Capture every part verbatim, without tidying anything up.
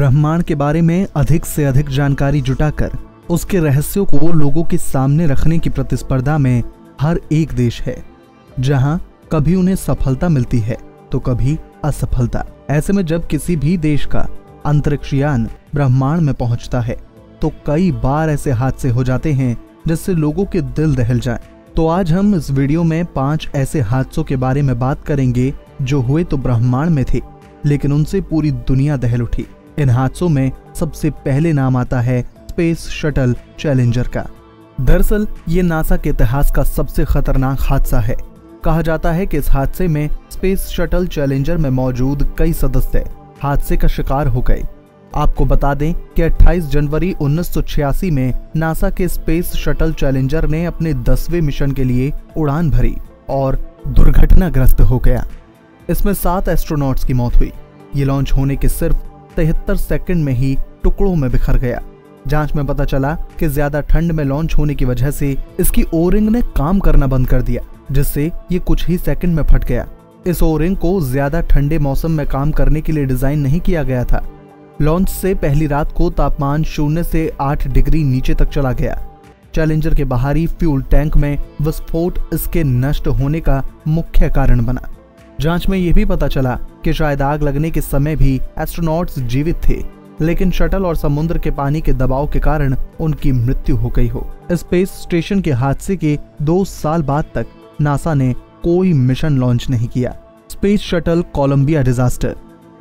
ब्रह्मांड के बारे में अधिक से अधिक जानकारी जुटाकर उसके रहस्यों को लोगों के सामने रखने की प्रतिस्पर्धा में हर एक देश है, जहां कभी उन्हें सफलता मिलती है तो कभी असफलता। ऐसे में जब किसी भी देश का अंतरिक्षयान ब्रह्मांड में पहुंचता है तो कई बार ऐसे हादसे हो जाते हैं जिससे लोगों के दिल दहल जाएं। तो आज हम इस वीडियो में पांच ऐसे हादसों के बारे में बात करेंगे जो हुए तो ब्रह्मांड में थे, लेकिन उनसे पूरी दुनिया दहल उठी। इन हादसों में सबसे पहले नाम आता है स्पेस शटल चैलेंजर का। दरअसल ये नासा के इतिहास का सबसे खतरनाक हादसा है। कहा जाता है कि इस हादसे में स्पेस शटल चैलेंजर में मौजूद कई सदस्य हादसे का शिकार हो गए। आपको बता दें कि अट्ठाईस जनवरी उन्नीस सौ छियासी में नासा के स्पेस शटल चैलेंजर ने अपने दसवें मिशन के लिए उड़ान भरी और दुर्घटनाग्रस्त हो गया। इसमें सात एस्ट्रोनॉट्स की मौत हुई। ये लॉन्च होने के सिर्फ तिहत्तर सेकंड में ही टुकड़ों में बिखर गया। जांच में पता चला कि ज्यादा ठंड में लॉन्च होने की वजह से इसकी ओरिंग ने काम करना बंद कर दिया, जिससे ये कुछ ही सेकंड में फट गया। इस ओरिंग को ज्यादा ठंडे मौसम में काम करने के लिए डिजाइन नहीं किया गया था। लॉन्च से पहली रात को तापमान शून्य से आठ डिग्री नीचे तक चला गया। चैलेंजर के बाहरी फ्यूल टैंक में विस्फोट इसके नष्ट होने का मुख्य कारण बना। जांच में यह भी पता चला कि शायद आग लगने के समय भी एस्ट्रोनॉट्स जीवित थे, लेकिन शटल और समुद्र के पानी के दबाव के कारण उनकी मृत्यु हो गई हो। स्पेस स्टेशन के हादसे के दो साल बाद तक नासा ने कोई मिशन लॉन्च नहीं किया। Space shuttle Columbia disaster.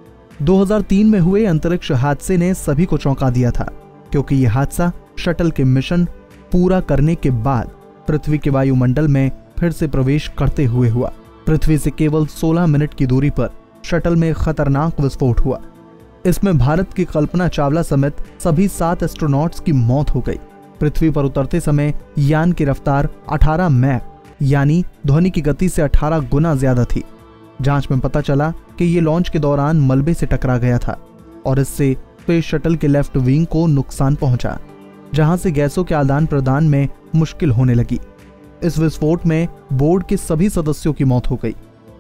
दो हज़ार तीन में हुए अंतरिक्ष हादसे ने सभी को चौंका दिया था, क्योंकि यह हादसा शटल के मिशन पूरा करने के बाद पृथ्वी के वायुमंडल में फिर से प्रवेश करते हुए हुआ। पृथ्वी से केवल सोलह मिनट की दूरी पर शटल में खतरनाक विस्फोट हुआ। इसमें भारत की कल्पना चावला समेत सभी सात एस्ट्रोनॉट्स की मौत हो गई। पृथ्वी पर उतरते समय यान की रफ्तार अठारह मैक यानी ध्वनि की गति से अठारह गुना ज्यादा थी। जांच में पता चला कि ये लॉन्च के दौरान मलबे से टकरा गया था और इससे स्पेस शटल के लेफ्ट विंग को नुकसान पहुंचा, जहां से गैसों के आदान प्रदान में मुश्किल होने लगी। इस विस्फोट में बोर्ड के सभी सदस्यों की मौत हो गई।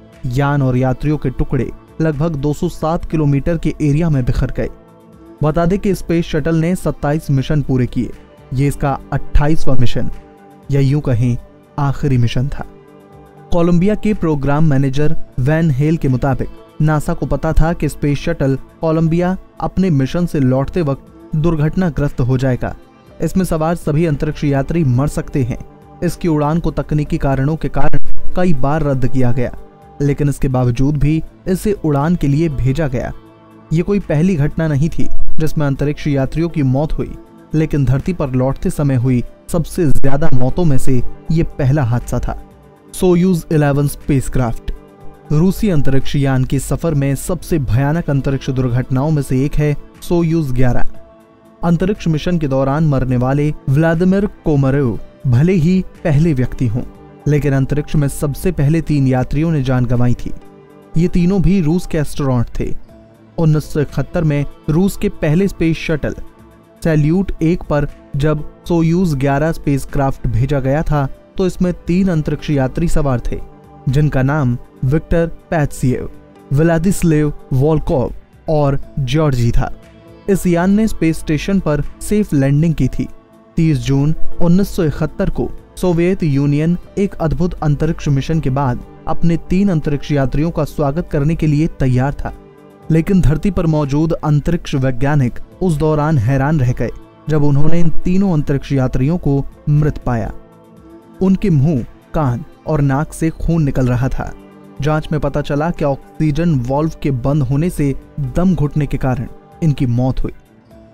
यान और यात्रियों के टुकड़े लगभग दो सौ सात किलोमीटर के एरिया में बिखर गए। बता दें कि स्पेस शटल ने सत्ताईस मिशन पूरे किए। ये इसका अट्ठाईसवां मिशन या यूं कहें आखिरी मिशन था। कोलंबिया के प्रोग्राम मैनेजर वैन हेल के मुताबिक नासा को पता था कि स्पेस शटल कोलंबिया अपने मिशन से लौटते वक्त दुर्घटनाग्रस्त हो जाएगा। इसमें सवार सभी अंतरिक्ष यात्री मर सकते हैं। इसकी उड़ान को तकनीकी कारणों के कारण कई बार रद्द किया गया, लेकिन इसके बावजूद भी इसे उड़ान के लिए भेजा गया। ये कोई पहली घटना नहीं थी जिसमें अंतरिक्ष यात्रियों की मौत हुई, लेकिन धरती पर लौटते समय हुई सबसे ज्यादा मौतों में से ये पहला हादसा था। Soyuz eleven spacecraft. रूसी अंतरिक्ष यान के सफर में सबसे भयानक अंतरिक्ष दुर्घटनाओं में से एक है सोयूज ग्यारह। अंतरिक्ष मिशन के दौरान मरने वाले व्लादिमीर कोमारेव भले ही पहले व्यक्ति हों, लेकिन अंतरिक्ष में सबसे पहले तीन यात्रियों ने जान गंवाई थी। ये तीनों भी रूस के एस्ट्रोनॉट थे। उन्नीस सौ इकहत्तर में रूस के पहले स्पेस शटल सैल्यूट एक पर जब सोयूज ग्यारह स्पेसक्राफ्ट भेजा गया था तो इसमें तीन अंतरिक्ष यात्री सवार थे, जिनका नाम विक्टर पैत्सिएव, व्लादिस्लेव वोल्कोव और जॉर्जी था। इस यान ने स्पेस स्टेशन पर सेफ लैंडिंग की थी। तीस जून उन्नीस सौ इकहत्तर को सोवियत यूनियन एक अद्भुत अंतरिक्ष मिशन के बाद अपने तीन अंतरिक्ष यात्रियों का स्वागत करने के लिए तैयार था, लेकिन धरती पर मौजूद अंतरिक्ष वैज्ञानिक उस दौरान हैरान रह गए जब उन्होंने इन तीनों अंतरिक्ष यात्रियों को मृत पाया। उनके मुंह, कान और नाक से खून निकल रहा था। जांच में पता चला कि ऑक्सीजन वाल्व के बंद होने से दम घुटने के कारण इनकी मौत हुई।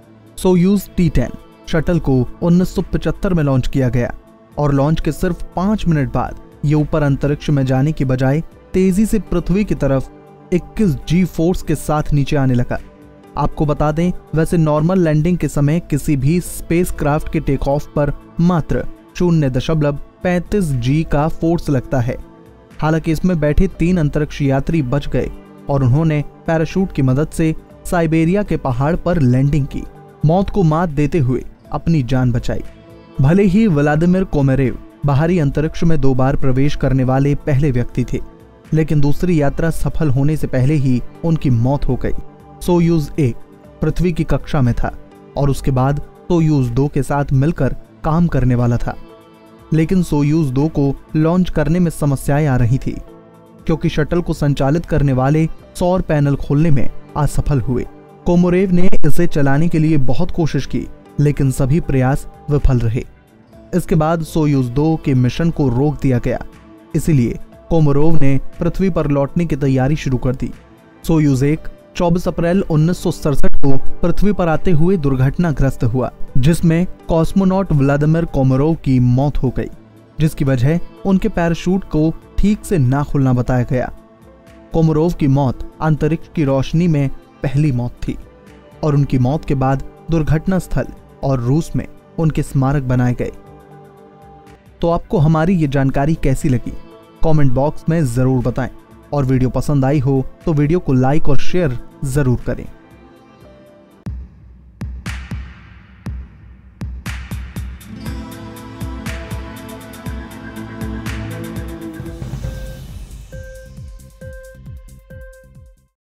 सोयूज टी टेन शटल को उन्नीस सौ पचहत्तर में लॉन्च किया गया और लॉन्च के सिर्फ पांच मिनट बाद ये ऊपर अंतरिक्ष में जाने की बजाय तेजी से पृथ्वी की तरफ इक्कीस जी फोर्स के साथ नीचे आने लगा। आपको बता दें, वैसे नॉर्मल लैंडिंग के समय किसी भी स्पेसक्राफ्ट के टेक ऑफ पर मात्र शून्य दशमलव पैंतीस जी का फोर्स लगता है। हालांकि इसमें बैठे तीन अंतरिक्ष यात्री बच गए और उन्होंने पैराशूट की मदद से साइबेरिया के पहाड़ पर लैंडिंग की, मौत को मात देते हुए अपनी जान बचाई। भले ही व्लादिमीर कोमारेव बाहरी अंतरिक्ष में दो बार प्रवेश करने वाले पहले व्यक्ति थे, लेकिन दूसरी यात्रा सफल होने से पहले ही उनकी मौत हो गई। सोयूज एक पृथ्वी की कक्षा में था और उसके बाद सोयूज दो के साथ मिलकर काम करने वाला था। लेकिन सोयूज दो को लॉन्च करने में समस्याएं आ रही थी क्योंकि शटल को संचालित करने वाले सौर पैनल खोलने में असफल हुए। कोमोरोव ने इसे चलाने के लिए बहुत कोशिश की, लेकिन सभी प्रयास विफल रहे। इसके बाद सोयूज दो के मिशन को रोक दिया गया, इसलिए कोमोरोव ने पृथ्वी पर लौटने की तैयारी शुरू कर दी। सोयूज एक चौबीस अप्रैल उन्नीस सौ सड़सठ को पृथ्वी पर आते हुए दुर्घटनाग्रस्त हुआ, जिसमें कॉस्मोनॉट व्लादिमीर कोमोरोव की मौत हो गई, जिसकी वजह उनके पैराशूट को ठीक से ना खुलना बताया गया। कोमोरोव की मौत अंतरिक्ष की रोशनी में पहली मौत थी और उनकी मौत के बाद दुर्घटना स्थल और रूस में उनके स्मारक बनाए गए। तो आपको हमारी ये जानकारी कैसी लगी, कमेंट बॉक्स में जरूर बताएं और वीडियो पसंद आई हो तो वीडियो को लाइक और शेयर जरूर करें।